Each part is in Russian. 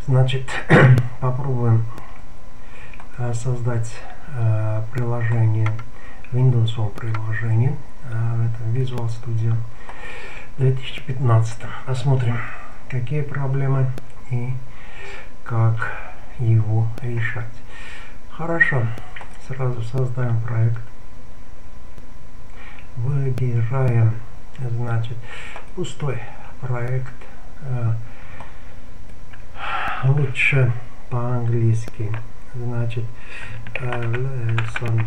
Значит, попробуем создать приложение, Windows Home приложение в этом Visual Studio 2015. Посмотрим, какие проблемы и как его решать. Хорошо, сразу создаем проект. Выбираем, значит, пустой проект. Лучше по-английски. Значит, lesson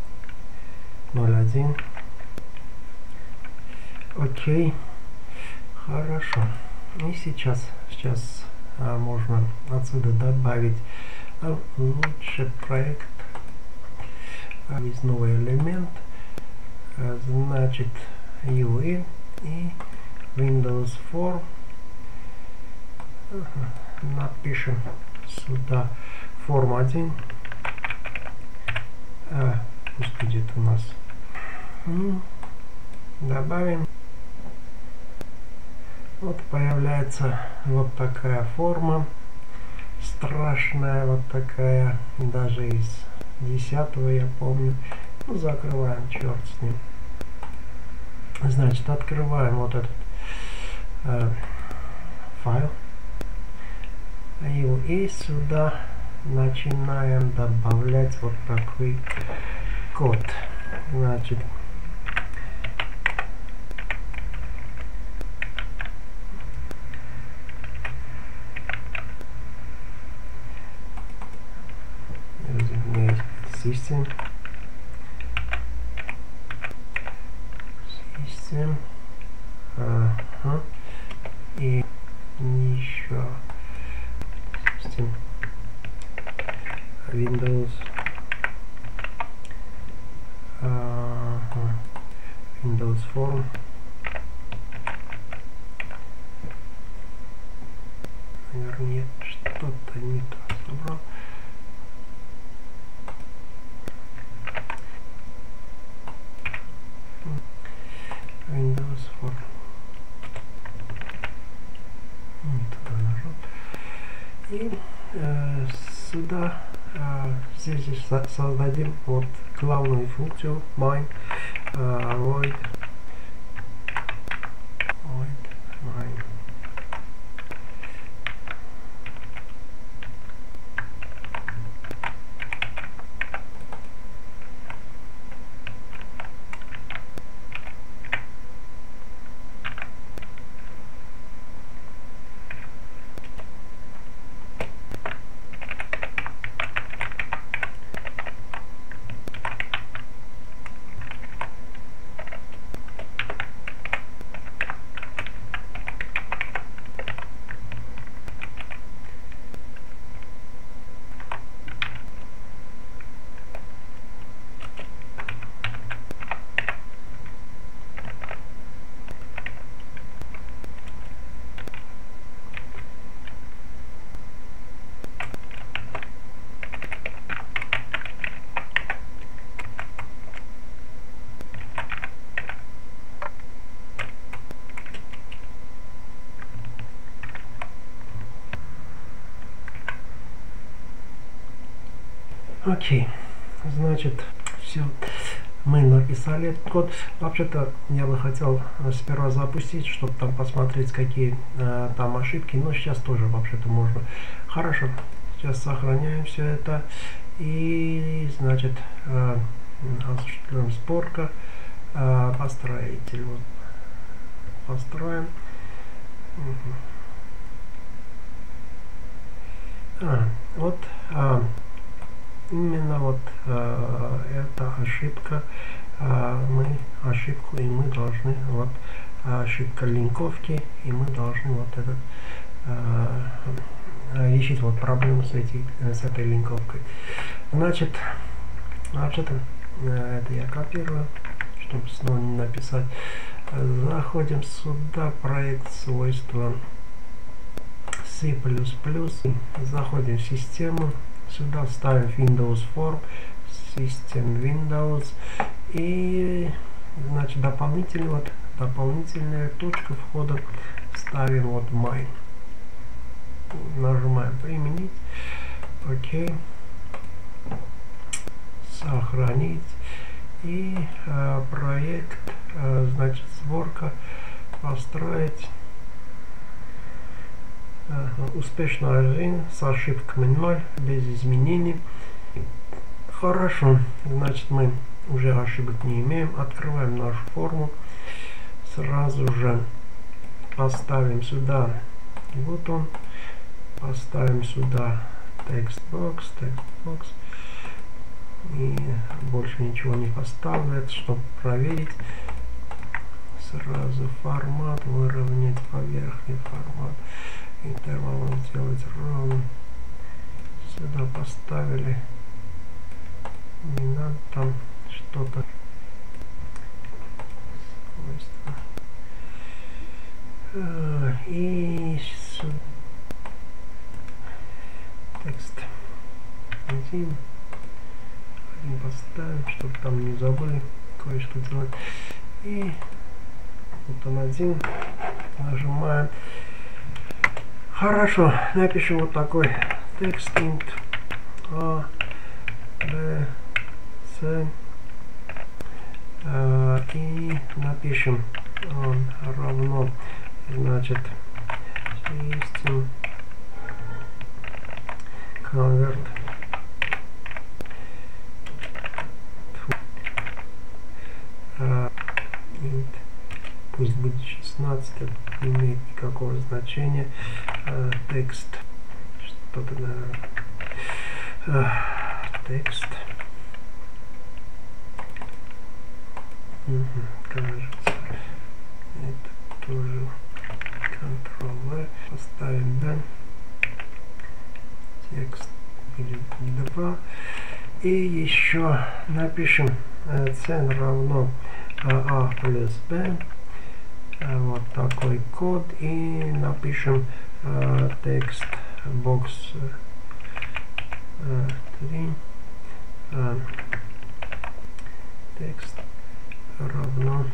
01. Окей. Хорошо. И сейчас можно отсюда добавить лучший проект. Есть новый элемент. Значит, UI и Windows 4. Напишем сюда форм 1. Пусть будет у нас. Добавим. Вот появляется вот такая форма. Страшная вот такая. Даже из 10-го я помню. Ну, закрываем, черт с ним. Значит, открываем вот этот файл. И сюда начинаем добавлять вот такой код. Значит, system и еще system Windows Windows Form. Наверное, что-то не то собрал. Windows Form. Туда нажал. И сюда здесь создадим вот главную функцию main void main. Окей, значит, все, мы написали этот код. Вообще-то я бы хотел сперва запустить, чтобы там посмотреть, какие там ошибки, но сейчас тоже вообще-то можно. Хорошо, сейчас сохраняем все это и, значит, осуществляем сборка, построитель, вот, построим. Вот именно вот эта ошибка, ошибку, и мы должны, вот ошибка линковки, и мы должны вот этот решить вот проблему с этой линковкой. Значит, вообще-то это я копирую, чтобы снова не написать. Заходим сюда, проект свойства C++, заходим в систему. Сюда ставим Windows Form, System Windows и, значит, дополнительная точка входа ставим вот main. Нажимаем применить. Окей. Сохранить. И проект, значит, сборка, построить. Успешно 1 с ошибками 0, без изменений. Хорошо, значит, мы уже ошибок не имеем. Открываем нашу форму. Сразу же поставим сюда, вот он, поставим сюда текстбокс, и больше ничего не поставлю, чтобы проверить. Сразу формат, выровнять поверхный формат, интервал сделать ровным. Сюда поставили, не надо там что-то. И текст один поставим, чтобы там не забыли кое-что делать. И вот он один, нажимаем. Хорошо, напишем вот такой текст int a, b, c, и напишем он равно, значит, system convert int, пусть будет 16, не имеет никакого значения. Текст, что-то, наверное, текст, кажется, это тоже Ctrl-V, поставим да, текст будет 2, и еще напишем c равно a плюс b, вот такой код, и напишем текст бокс 3, текст равно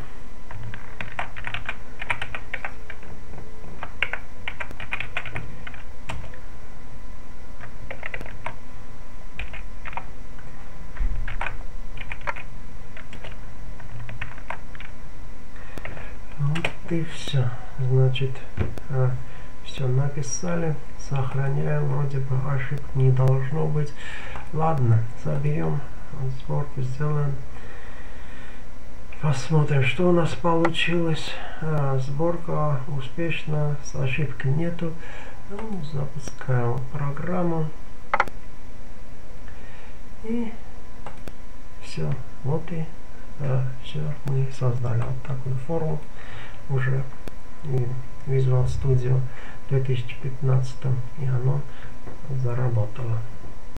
и все. Значит, все написали, сохраняем, вроде бы ошибок не должно быть. Ладно, заберем, сборку сделаем, посмотрим, что у нас получилось. Сборка успешна, с ошибкой нету. Ну, запускаем программу, и все. Вот и все, мы создали вот такую форму уже в Visual Studio 2015, и оно заработало.